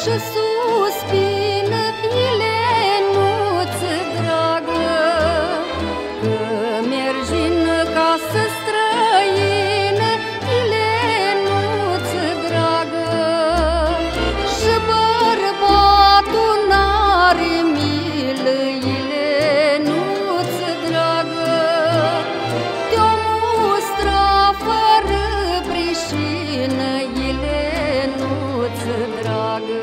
și suspină Ilenuță dragă, că mergi în casă străină, Ilenuță dragă, și bărbatul n-are milă, Ilenuță dragă, te-o mustra fără prișină, Ilenuță dragă.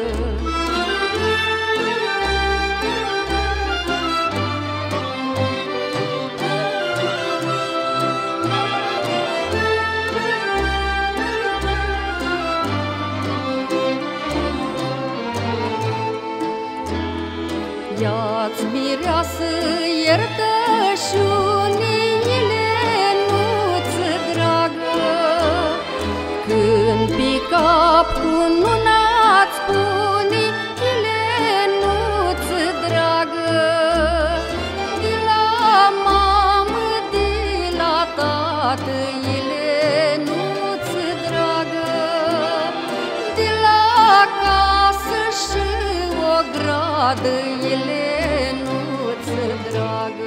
Ia-ți mireasă iertășunii, Ilenuță dragă, când pe cap cu nuna-ți pune, Ilenuță dragă, de la mamă, de la tată, Ilenuță dragă, de la casă și o gradă, Ilenuță dragă.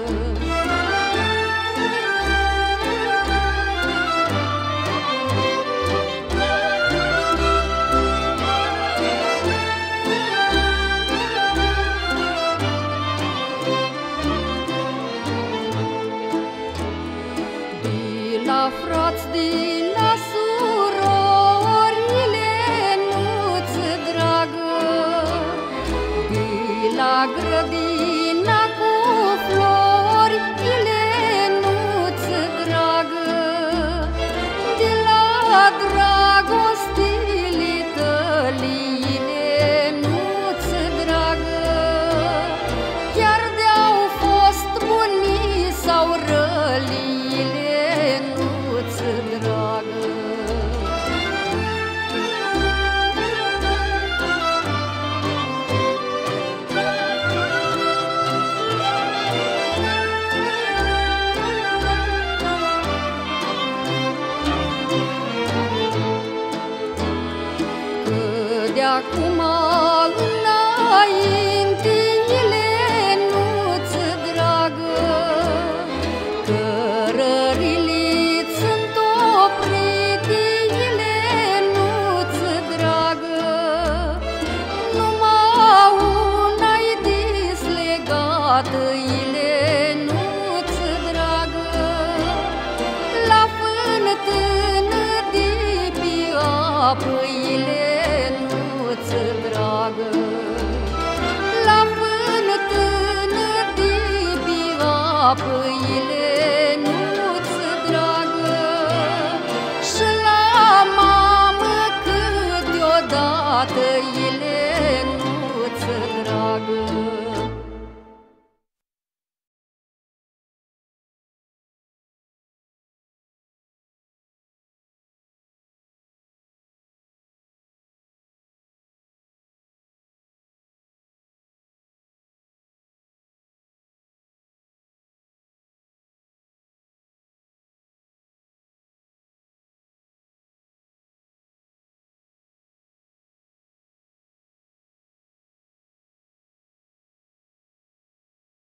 De la frați, de la surori, Ilenuță dragă, de la grădina cu flori, Ilenuță dragă, de la dragostile tale, Ilenuță dragă, chiar de-au fost bunii sau răli, Ilenuță dragă. De-acum înainte, Ilenuță dragă, cărările sunt oprite, Ilenuță dragă, numai una-i deslegată, Ilenuță dragă, la fântână de pe apă, Ilenuță dragă, la fântână de pe apă, Ilenuță dragă, și la mamă câteodată,